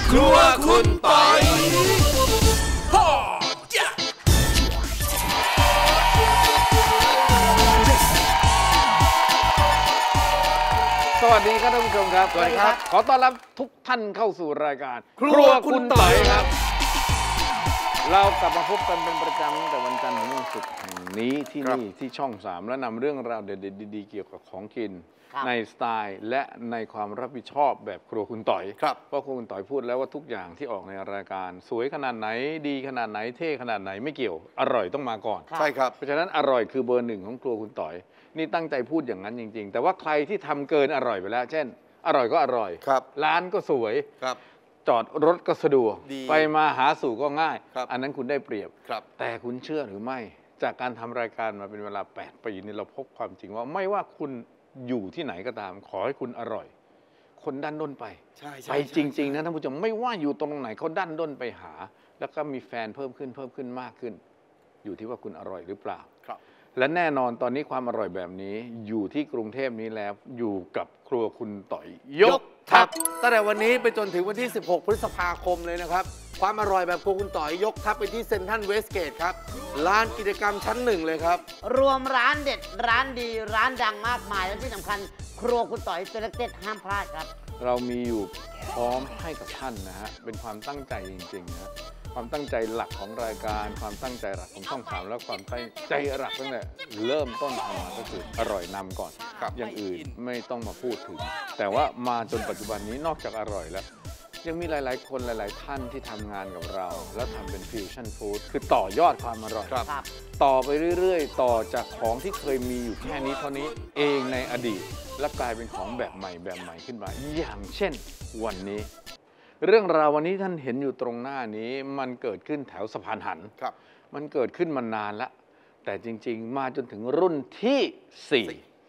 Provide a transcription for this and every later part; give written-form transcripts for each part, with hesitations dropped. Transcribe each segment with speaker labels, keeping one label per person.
Speaker 1: ครัวคุณปอย
Speaker 2: สวัสดีครับท่านผู้ชมครับสวัสดีครับขอต้อนรับทุกท่านเข้าสู่รายการครัวคุณต่อยครับเรากลับมาพบกันเป็นประจำตั้งแต่วันจันทร์ถึงวันศุกร์แห่งนี้ที่นี่ที่ช่อง 3และนำเรื่องราวเด็ดๆดีๆเกี่ยวกับของกินในสไตล์และในความรับผิดชอบแบบครัวคุณต่อยเพราะครัวคุณต่อยพูดแล้วว่าทุกอย่างที่ออกในรายการสวยขนาดไหนดีขนาดไหนเท่ขนาดไหนไม่เกี่ยวอร่อยต้องมาก่อน
Speaker 1: ใช่ครับ
Speaker 2: เพราะฉะนั้นอร่อยคือเบอร์ 1ของครัวคุณต่อยนี่ตั้งใจพูดอย่างนั้นจริงๆแต่ว่าใครที่ทำเกินอร่อยไปแล้วเช่นอร่อยก็อร่อยร้านก็สวยจอดรถก็สะดวกไปมาหาสู่ก็ง่ายอันนั้นคุณได้เปรียบแต่คุณเชื่อหรือไม่จากการทำรายการมาเป็นเวลา8 ปีนี่เราพบความจริงว่าไม่ว่าคุณอยู่ที่ไหนก็ตามขอให้คุณอร่อยคนดันด้นไปไปจริงๆนะท่านผู้ชมไม่ว่าอยู่ตรงไหนเขาดันด้นไปหาแล้วก็มีแฟนเพิ่มขึ้นมากขึ้นอยู่ที่ว่าคุณอร่อยหรือเปล่าและแน่นอนตอนนี้ความอร่อยแบบนี้อยู่ที่กรุงเทพนี้แล้วอยู่กับครัวคุณต่อยยกทัพ
Speaker 1: ตั้งแต่วันนี้ไปจนถึงวันที่16 พฤษภาคมเลยนะครับความอร่อยแบบครัวคุณต่อยยกทัพไปที่เซ็นทรัลเวสเกตครับร้านกิจกรรมชั้น1เลยครับ
Speaker 3: รวมร้านเด็ดร้านดีร้านดังมากมายและที่สำคัญครัวคุณต่อยเซเลคเต็ดห้ามพลาดครับ
Speaker 2: เรามีอยู่พร้อมให้กับท่านนะฮะเป็นความตั้งใจจริงๆนะความตั้งใจหลักของรายการความตั้งใจหลักของช่อง 3และความตั้งใจหลักตั้งแต่เริ่มต้นทำมาก็คืออร่อยนำก่อนอย่างอื่นไม่ต้องมาพูดถึงแต่ว่ามาจนปัจจุบันนี้นอกจากอร่อยแล้วยังมีหลายๆคนหลายๆท่านที่ทำงานกับเราแล้วทำเป็นฟิวชั่นฟู้ดคือต่อยอดความอร่อยต่อไปเรื่อยๆต่อจากของที่เคยมีอยู่แค่นี้เท่านี้เองในอดีตและกลายเป็นของแบบใหม่ขึ้นมาอย่างเช่นวันนี้เรื่องราววันนี้ท่านเห็นอยู่ตรงหน้านี้มันเกิดขึ้นแถวสะพานหันมันเกิดขึ้นมานานแล้วแต่จริงๆมาจนถึงรุ่นที่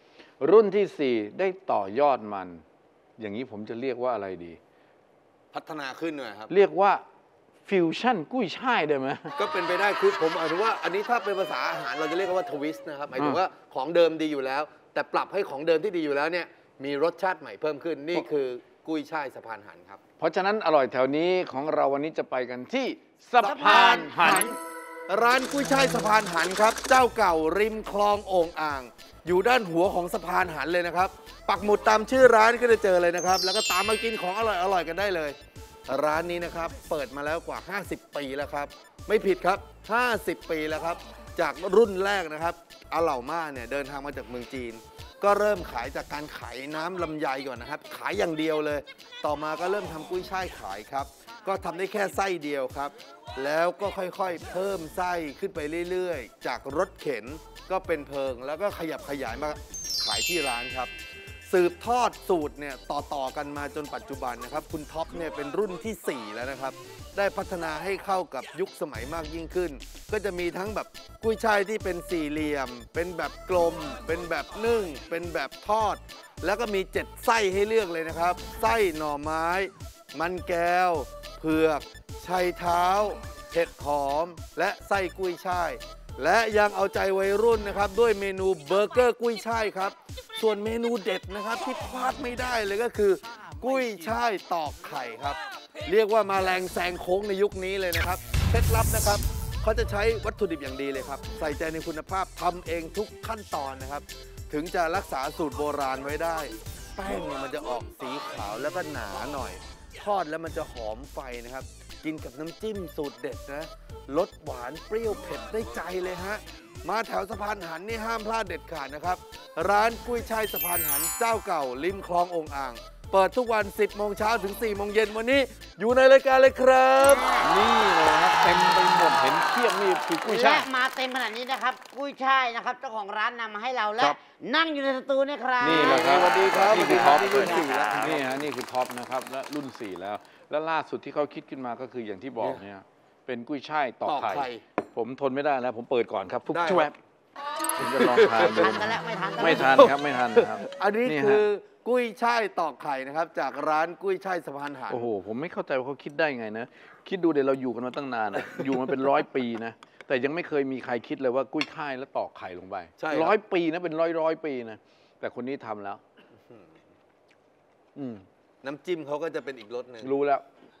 Speaker 2: 4รุ่นที่4ได้ต่อยอดมันอย่างนี้ผมจะเรียกว่าอะไรดี
Speaker 1: พัฒนาขึ้นหน่อยครับ
Speaker 2: เรียกว่าฟิวชั่นกุ้ยช่ายได้ไหม
Speaker 1: ก็เป็นไปได้คือผมหมายถึงว่าอันนี้ถ้าเป็นภาษาอาหารเราจะเรียกว่าทวิสต์นะครับหมายถึงว่าของเดิมดีอยู่แล้วแต่ปรับให้ของเดิมที่ดีอยู่แล้วเนี่ยมีรสชาติใหม่เพิ่มขึ้นนี่คือกุ้ยช่ายสะพานหันครับ
Speaker 2: เพราะฉะนั้นอร่อยแถวนี้ของเราวันนี้จะไปกันที่สะพานหัน
Speaker 1: ร้านกุ้ยช่ายสะพานหันครับเจ้าเก่าริมคลองโอ่งอ่างอยู่ด้านหัวของสะพานหันเลยนะครับปักหมุดตามชื่อร้านก็จะเจอเลยนะครับแล้วก็ตามมากินของอร่อยกันได้เลยร้านนี้นะครับเปิดมาแล้วกว่า50 ปีแล้วครับไม่ผิดครับ50 ปีแล้วครับจากรุ่นแรกนะครับอาเหล่าม่าเนี่ยเดินทางมาจากเมืองจีนก็เริ่มขายจากการขายน้ำลำไยก่อนนะครับขายอย่างเดียวเลยต่อมาก็เริ่มทำกุ้ยช่ายขายครับก็ทำได้แค่ไส้เดียวครับแล้วก็ค่อยๆเพิ่มไส้ขึ้นไปเรื่อยๆจากรถเข็นก็เป็นเพิงแล้วก็ขยับขยายมาขายที่ร้านครับสืบทอดสูตรเนี่ยต่อกันมาจนปัจจุบันนะครับคุณท็อปเนี่ยเป็นรุ่นที่4แล้วนะครับได้พัฒนาให้เข้ากับยุคสมัยมากยิ่งขึ้นก็จะมีทั้งแบบกุ้ยช่ายที่เป็นสี่เหลี่ยมเป็นแบบกลมเป็นแบบนึ่งเป็นแบบทอดแล้วก็มี7 ไส้ให้เลือกเลยนะครับไส้หน่อไม้มันแก้วเผือกชัยเท้าเห็ดหอมและไส้กุ้ยช่ายและยังเอาใจวัยรุ่นนะครับด้วยเมนูเบอร์เกอร์กุ้ยช่ายครับส่วนเมนูเด็ดนะครับที่พลาดไม่ได้เลยก็คือกุ้ยช่ายตอกไข่ครับเรียกว่ามาแรงแซงโค้งในยุคนี้เลยนะครับเคล็ดลับนะครับเขาจะใช้วัตถุดิบอย่างดีเลยครับใส่ใจในคุณภาพทำเองทุกขั้นตอนนะครับถึงจะรักษาสูตรโบราณไว้ได้แป้งเนี่ยมันจะออกสีขาวแล้วก็หนาหน่อยทอดแล้วมันจะหอมไฟนะครับกินกับน้ำจิ้มสูตรเด็ดนะรสหวานเปรี้ยวเผ็ดได้ใจเลยฮะมาแถวสะพานหันนี่ห้ามพลาดเด็ดขาดนะครับร้านกุ้ยช่ายสะพานหันเจ้าเก่าริมคลองโอ่งอ่างเปิดทุกวัน 10 โมงเช้าถึง 4 โมงเย็นวันนี้อยู่ในรายการเลยครับ
Speaker 2: นี่เลยครับเต็มไปหมดเห็นเทียบนี่คือกุ้ยช่าย
Speaker 3: และมาเต็มขนาดนี้นะครับกุ้ยช่ายนะครับเจ้าของร้านนำมาให้เราและนั่งอยู่ในสตูนี่ครับ
Speaker 2: นี่แหละครับ
Speaker 1: สวัสดีครับ
Speaker 2: นี่คือท็อปรุ่น4แล้วนี่ฮะนี่คือท็อปนะครับและรุ่น4แล้วและล่าสุดที่เขาคิดขึ้นมาก็คืออย่างที่บอกเนี่ยเป็นกุ้ยช่ายตอกไข่ผมทนไม่ได้แล้วผมเปิดก่อนครับฟุกชวบผมจะลองทานดูไม่ทันครับ
Speaker 1: อันนี้คือกุ้ยช่ายตอกไข่นะครับจากร้านกุ้ยช่ายสะพานหัน
Speaker 2: โอ้โหผมไม่เข้าใจว่าเขาคิดได้ไงนะคิดดูเดี๋ยวเราอยู่กันมาตั้งนานนะอยู่มาเป็น100 ปีนะแต่ยังไม่เคยมีใครคิดเลยว่ากุ้ยช่ายแล้วตอกไข่ลงไป100 ปีนะเป็นร้อยปีนะแต่คนนี้ทำแล้ว
Speaker 1: น้ำจิ้มเขาก็จะเป็นอีกรสหนึ่ง
Speaker 2: รู้แล้ว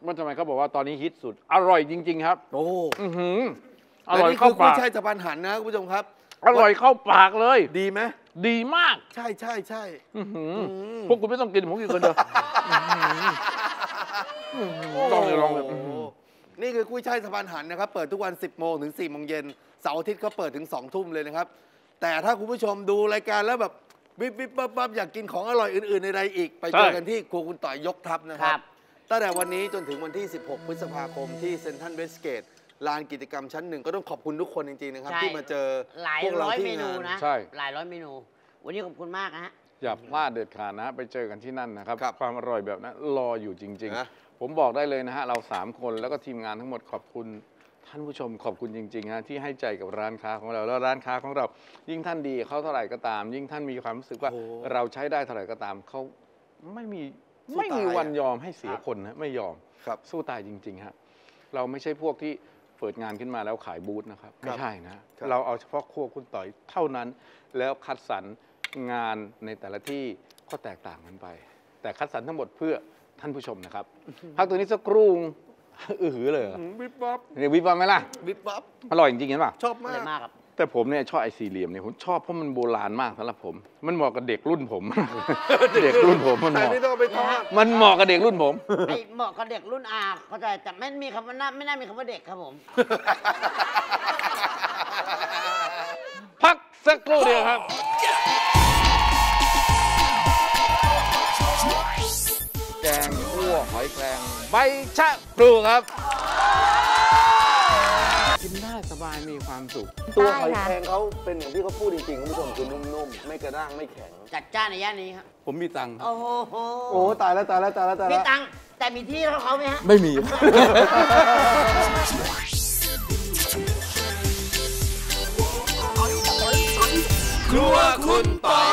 Speaker 2: ว่าทำไมเขาบอกว่าตอนนี้ฮิตสุดอร่อยจริงๆครับ
Speaker 1: โอ้
Speaker 2: ออ
Speaker 1: และ
Speaker 2: ร่อย
Speaker 1: นี่
Speaker 2: เข้า
Speaker 1: คือกุ้
Speaker 2: ปาย ก
Speaker 1: ช่ายสะพานหันนะคุณผู้ชมครับ
Speaker 2: อร่อยเข้าปากเลย
Speaker 1: ดีไหม
Speaker 2: ดีมาก
Speaker 1: ใช่ใช่ใช่
Speaker 2: พวกคุณไม่ต้องกินผมกินคนเดียวลองเลยลองเลย
Speaker 1: โอ้โหนี่คือกุ้ยช่ายสะพานหันนะครับ เปิดทุกวัน 10 โมงถึง 4 โมงเย็นเสาร์อาทิตย์ก็เปิดถึง 2 ทุ่มเลยนะครับ แต่ถ้าคุณผู้ชมดูรายการแล้วแบบวิบวิบปั๊บอยากกินของอร่อยอื่นๆใดๆอีก ไปเจอกันที่ครัวคุณต่อยยกทัพนะค
Speaker 3: ครั
Speaker 1: รับ
Speaker 3: บ
Speaker 1: ตั้งแต่วันนี้จนถึงวันที่ 16 พฤษภาคมที่เซ็นทรัลเวสเกตลานกิจกรรมชั้นหนึ่งก็ต้องขอบคุณทุกคนจริงๆนะครับ
Speaker 3: ใช่
Speaker 1: ที่มาเจอ
Speaker 3: หลาย
Speaker 1: พวกเรา
Speaker 3: ร้อย
Speaker 1: ที่
Speaker 3: เมนู
Speaker 1: งาน
Speaker 3: นะ
Speaker 2: ใช่
Speaker 3: หลายร้อยเมนู วันนี้ขอบคุณมากนะฮะ
Speaker 2: อย่าพลาดเด็ดขาดนะไปเจอกันที่นั่นนะครับ
Speaker 1: ครับ
Speaker 2: ความอร่อยแบบนั้นรออยู่จริง
Speaker 1: นะ
Speaker 2: ๆ ผมบอกได้เลยนะฮะเรา3คนแล้วก็ทีมงานทั้งหมดขอบคุณท่านผู้ชมขอบคุณจริงๆฮะที่ให้ใจกับร้านค้าของเราแล้วร้านค้าของเรา ยิ่งท่านดีเขาเท่าไหร่ก็ตาม ยิ่งท่านมีความรู้สึกว่า
Speaker 1: โอ้
Speaker 2: เราใช้ได้เท่าไหร่ก็ตามเขาไม่มี
Speaker 1: สู้
Speaker 2: ไม่มี
Speaker 1: ตาย
Speaker 2: วัน
Speaker 1: อะ
Speaker 2: ยอมให้เสียคนนะไม่ยอม
Speaker 1: ครับ
Speaker 2: สู้ตายจริงๆฮะเราไม่ใช่พวกที่เปิดงานขึ้นมาแล้วขายบูธนะครับไม่ใช่นะครับ เราเอาเฉพาะครัวคุณต่อยเท่านั้น แล้วคัดสรรงานในแต่ละที่ก็แตกต่างกันไป แต่คัดสรรทั้งหมดเพื่อท่านผู้ชมนะครับ พักตัวนี้สักครู่หือเลยเหรอ
Speaker 1: วิบวับ
Speaker 2: เนี่ยวิบวับไหมล่ะ
Speaker 1: วิบวับ
Speaker 2: อร่อยจริงๆเห็นป่ะ
Speaker 1: ชอบ
Speaker 3: เล
Speaker 1: มาก
Speaker 3: ยมากครับ
Speaker 2: แต่ผมเนี่ยชอบไอ้สี่เหลี่ยมเนี่ยผมชอบเพราะมันโบราณมากสำหรับผม มันเหมาะกับเด็กรุ่นผม เด็กรุ่นผมมันเห
Speaker 1: แต่
Speaker 2: มาะ
Speaker 1: นี่ต้องเอาไปทอด
Speaker 2: มันเหมาะกับเด็กรุ่นผม
Speaker 3: ไอ้เหมาะกับเด็กรุ่นอาเข้าใจแต่ไม่มีคำว่าน่าไม่น่ามีคำว่าเด็กครับผม
Speaker 2: พักสักครู่เดียวครับ แกงคั่วหอยแครงใบชะพลูครับ กินได้สบายมีความสุข
Speaker 1: ตัวหอยแครงเขาเป็นอย่างที่เขาพูดจริงๆคุณผู้ชมคือนุ่มๆ ไม่กระด้างไม่แข็ง
Speaker 3: จัดจ้านในย่านนี้ครับ
Speaker 2: ผมมีตังค์ครับ
Speaker 3: โอ้โห
Speaker 1: โอ้ตายแล้วตายแล้วตายแล้วตาย
Speaker 3: มี
Speaker 1: แล้ว
Speaker 3: ตังค์แต่มีที่ให้เขาไหมฮะ
Speaker 2: ไม่มี
Speaker 1: ครัวคุณต่อย